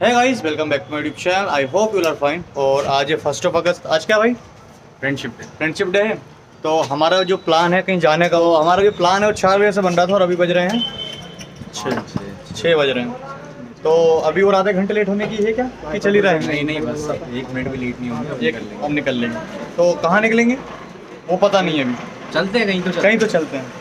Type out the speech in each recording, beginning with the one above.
है guys, welcome back to my YouTube channel. I hope you are fine. और आज है 1 अगस्त। आज क्या भाई? फ्रेंडशिप डे है। तो हमारा जो प्लान है कहीं जाने का, वो हमारा जो प्लान है वो 4 बजे से बन रहा था और अभी बज रहे हैं 6 बज रहे हैं। तो अभी और आधे घंटे लेट होने की है क्या कि चल ही रहा है? नहीं बस 1 मिनट भी लेट नहीं होंगे। हम निकल लेंगे। तो कहाँ निकलेंगे वो पता नहीं है अभी। चलते हैं कहीं तो चलते हैं।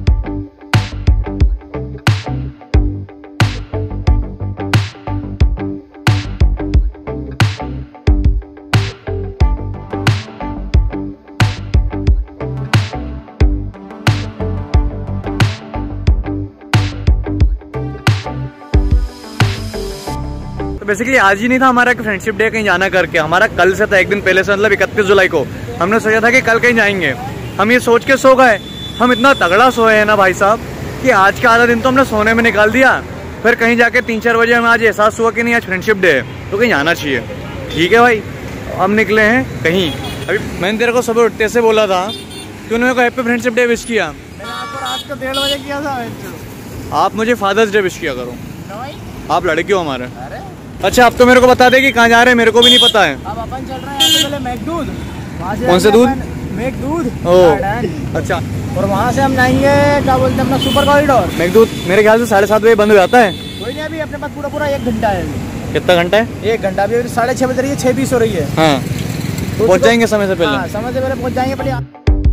बेसिकली आज ही नहीं था हमारा फ्रेंडशिप डे कहीं जाना करके, हमारा कल से था, एक दिन पहले से, मतलब 31 जुलाई को हमने सोचा था कि कल कहीं जाएंगे। हम ये सोच के सो गए, हम इतना तगड़ा सोए हैं ना भाई साहब कि आज का आधा दिन तो हमने सोने में निकाल दिया। फिर कहीं जाके 3-4 बजे हमें आज एहसास हुआ कि नहीं आज फ्रेंडशिप डे है तो कहीं जाना चाहिए। ठीक है भाई, हम निकले हैं कहीं। अभी मैंने तेरे को सुबह उठते से बोला था कि उन्होंने को हैप्पी फ्रेंडशिप डे विश किया। मैंने आपको रात को 1:30 बजे किया था। आप मुझे फादर्स डे विश किया करो। आप लड़के हो हमारे। अरे अच्छा, अब तो मेरे को बता दे कि कहाँ जा रहे हैं, मेरे को भी नहीं पता है। अब अपन चल रहे हैं पहले मेघदूत। कौन से दूध? मेघदूत। अच्छा, और वहाँ से हम जाएंगे क्या बोलते हैं अपना सुपर कॉरिडोर। मेघदूत मेरे ख्याल से 7:30 बजे बंद हो जाता है। कोई नहीं, अभी अपने पास पूरा 1 घंटा है। कितना घंटा है? 1 घंटा। अभी 6:30 बज रही है, 6:20 हो रही है। हाँ, पहुँच जाएंगे समय से पहले। हाँ, समय से पहले पहुँच जाएंगे। पहले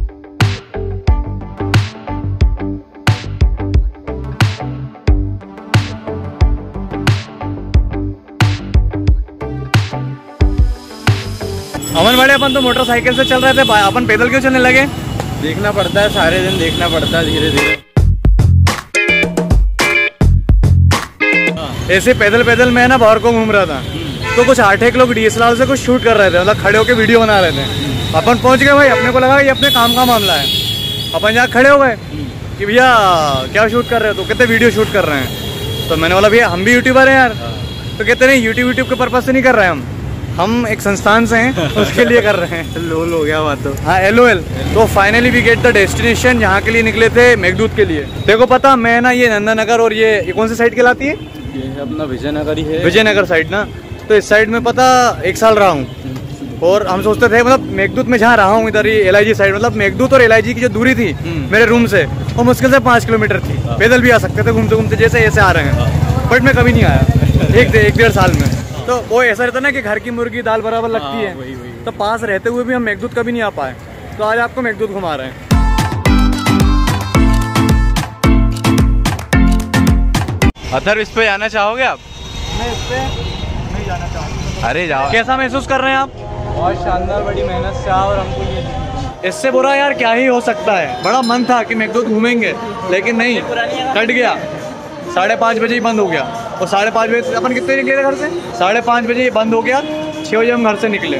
अमन बड़े, अपन तो मोटरसाइकिल से चल रहे थे, अपन पैदल क्यों चलने लगे? देखना पड़ता है, सारे दिन देखना पड़ता है, धीरे धीरे। ऐसे पैदल मैं ना बाहर को घूम रहा था तो कुछ 8 लोग DSLR से कुछ शूट कर रहे थे, मतलब खड़े होकर वीडियो बना रहे थे। अपन पहुंच गए भाई, अपने को लगा ये अपने काम का मामला है। अपन यहाँ खड़े हो गए कि भैया क्या शूट कर रहे हो? तो कहते वीडियो शूट कर रहे हैं। तो मैंने बोला भैया हम भी यूट्यूबर हैं यार। तो कहते नहीं, यूट्यूब के पर्पज से नहीं कर रहे हैं, हम एक संस्थान से हैं उसके लिए कर रहे हैं। लोल हो गया बात तो। हाँ, LOL। तो finally we get the destination, जहाँ के लिए निकले थे मेघदूत के लिए। देखो पता, मैं ना ये नंदनगर और ये कौन सी साइड कहलाती है? ये अपना विजयनगर ही है। विजयनगर साइड ना। तो इस साइड में पता 1 साल रहा हूँ और हम सोचते थे, मतलब मेघदूत में जहाँ रहा हूँ इधर ही LIG साइड, मतलब मेघदूत और LIG की जो दूरी थी मेरे रूम से वो मुश्किल से 5 किलोमीटर थी। पैदल भी आ सकते थे घूमते घूमते, जैसे ऐसे आ रहे हैं। बट मैं कभी नहीं आया 1-1.5 साल में। तो वो ऐसा रहता ना कि घर की मुर्गी दाल बराबर लगती है। वही। तो पास रहते हुए भी हम मेघदूत कभी नहीं आ पाए, तो आज आपको मेघदूत घुमा रहे हैं। अथर्व, इस पे जाना चाहोगे आप? मैं इस पे नहीं जाना चाहूँगा। अरे जाओ। कैसा महसूस कर रहे हैं आप? बहुत शानदार, बड़ी मेहनत से और हमको ये इससे बुरा यार क्या ही हो सकता है। बड़ा मन था कि मेघदूत घूमेंगे, लेकिन नहीं, कट गया। 5:30 बजे ही बंद हो गया। और 5:30 बजे अपन कितने निकले थे घर से? 5:30 बजे बंद हो गया, 6 बजे हम घर से निकले।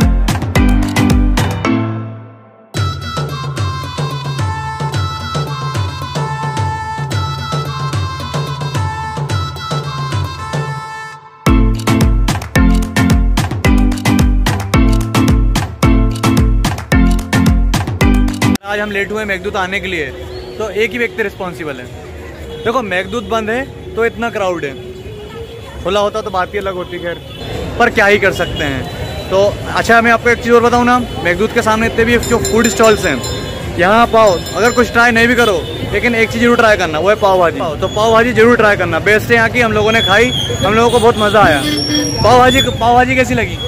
आज हम लेट हुए मेघदूत आने के लिए, तो एक ही व्यक्ति रिस्पॉन्सिबल है। देखो मेघदूत बंद है तो इतना क्राउड है, खुला होता तो बात ही अलग होती, खैर पर क्या ही कर सकते हैं। तो अच्छा, मैं आपको एक चीज़ और बताऊँ ना, मेघदूत के सामने इतने भी जो फूड स्टॉल्स हैं, यहाँ पाओ अगर कुछ ट्राई नहीं भी करो, लेकिन एक चीज़ जरूर ट्राई करना, वो है पाव भाजी। तो पाव भाजी जरूर ट्राई करना, बेस्ट है यहाँ की। हम लोगों ने खाई, हम लोगों को बहुत मज़ा आया। पाव भाजी कैसी लगी?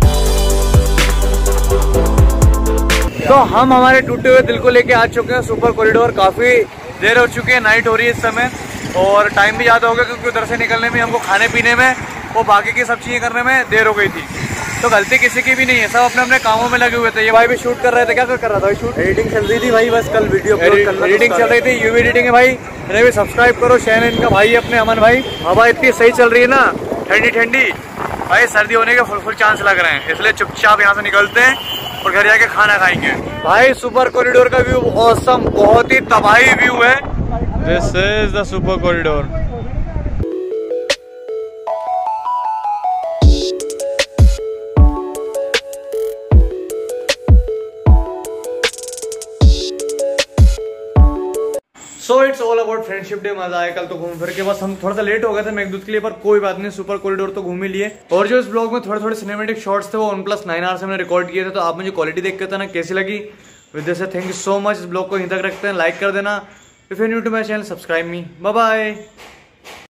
तो हम हमारे टूटे हुए दिल को लेके आ चुके हैं सुपर कॉरिडोर। काफ़ी देर हो चुकी है, नाइट हो रही है इस समय, और टाइम भी ज़्यादा हो गया क्योंकि उधर से निकलने में हमको खाने पीने में वो बाकी की सब चीज़ें करने में देर हो गई थी। तो गलती किसी की भी नहीं है, सब अपने अपने कामों में लगे हुए थे। ये भाई भी शूट कर रहे थे। क्या कर रहा था भाई? शूट एडिटिंग चल रही थी भाई, बस कल वीडियो एडिटिंग चल रही थी। UV एडिटिंग है भाई। इन्हें भी सब्सक्राइब करो, चैनल इनका भाई अपने अमन भाई। हवा इतनी सही चल रही है ना, ठंडी ठंडी भाई, सर्दी होने के फुल चांस लग रहे हैं, इसलिए चुपचाप यहाँ से निकलते हैं और घर जाके खाना खाएंगे। भाई सुपर कॉरिडोर का व्यू ऑसम, बहुत ही तबाही व्यू है। This is the super corridor. So it's all about friendship day. मजा आया कल तो घूम फिर के, बस हम थोड़ा सा लेट हो गए थे मेघदूत के लिए, पर कोई बात नहीं, सुपर कॉरिडोर तो घूम ही लिए। और जो इस ब्लॉग में थोड़े थोड़े सिनेमेटिक शॉट्स थे वो OnePlus 9R से मैंने रिकॉर्ड किए थे, तो आप मुझे क्वालिटी देख के बताना कैसी लगी। With this thank you so much. इस ब्लॉग को यहीं तक रखते हैं, लाइक कर देना। If you new to my channel subscribe me. Bye bye.